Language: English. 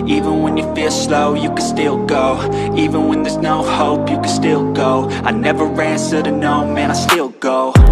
Even when you feel slow, you can still go. Even when there's no hope, you can still go. I never answer to no, man, I still go.